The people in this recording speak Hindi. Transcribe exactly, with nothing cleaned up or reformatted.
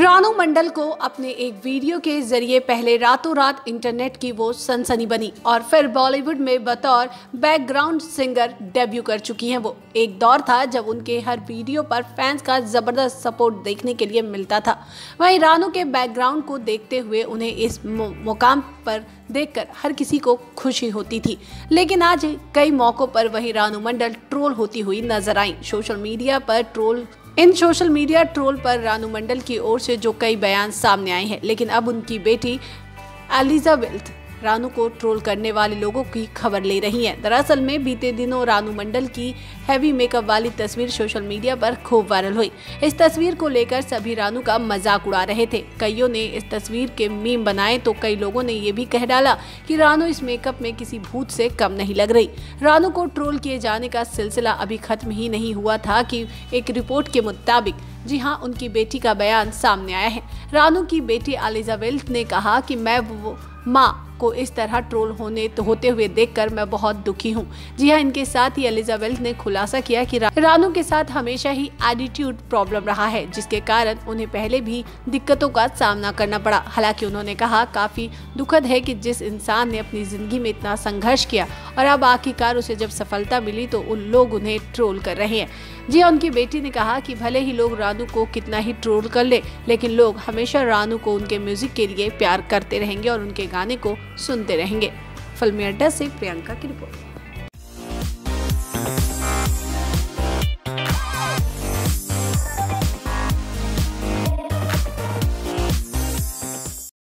रानू मंडल को अपने एक वीडियो के जरिए पहले रातों रात इंटरनेट की वो सनसनी बनी और फिर बॉलीवुड में बतौर बैकग्राउंड सिंगर डेब्यू कर चुकी हैं। वो एक दौर था जब उनके हर वीडियो पर फैंस का जबरदस्त सपोर्ट देखने के लिए मिलता था। वहीं रानू के बैकग्राउंड को देखते हुए उन्हें इस मुकाम पर देखकर हर किसी को खुशी होती थी, लेकिन आज कई मौकों पर वही रानू मंडल ट्रोल होती हुई नजर आई। सोशल मीडिया पर troll in social media troll पर रानू मंडल की ओर से जो कई बयान सामने आए हैं, लेकिन अब उनकी बेटी एलिजाबेथ रानू को ट्रोल करने वाले लोगों की खबर ले रही हैं। दरअसल में बीते दिनों रानू मंडल की हैवी मेकअप वाली तस्वीर सोशल मीडिया पर खूब वायरल हुई। इस तस्वीर को लेकर सभी रानू का मजाक उड़ा रहे थे। कईयों ने इस तस्वीर के मीम बनाए तो कई लोगों ने ये भी कह डाला कि रानू इस मेकअप में किसी भूत से कम नहीं लग रही। रानू को ट्रोल किए जाने का सिलसिला अभी खत्म ही नहीं हुआ था कि एक रिपोर्ट के मुताबिक जी हाँ, उनकी बेटी का बयान सामने आया है। रानू की बेटी एलिजाबेथ ने कहा कि मैं वो माँ को इस तरह ट्रोल होने तो होते हुए देखकर मैं बहुत दुखी हूँ। जी हाँ, इनके साथ ही एलिजाबेथ ने खुलासा किया कि रानू के साथ हमेशा ही एटीट्यूड प्रॉब्लम रहा है, जिसके कारण उन्हें पहले भी दिक्कतों का सामना करना पड़ा। हालांकि उन्होंने कहा काफी दुखद है कि जिस इंसान ने अपनी जिंदगी में इतना संघर्ष किया और अब आखिरकार उसे जब सफलता मिली तो उन लोग उन्हें ट्रोल कर रहे हैं। जी हाँ, उनकी बेटी ने कहा कि भले ही लोग रानू को कितना ही ट्रोल कर ले, लेकिन लोग हमेशा रानू को उनके म्यूजिक के लिए प्यार करते रहेंगे और उनके गाने को सुनते रहेंगे। फिल्मी अड्डा से प्रियंका की रिपोर्ट।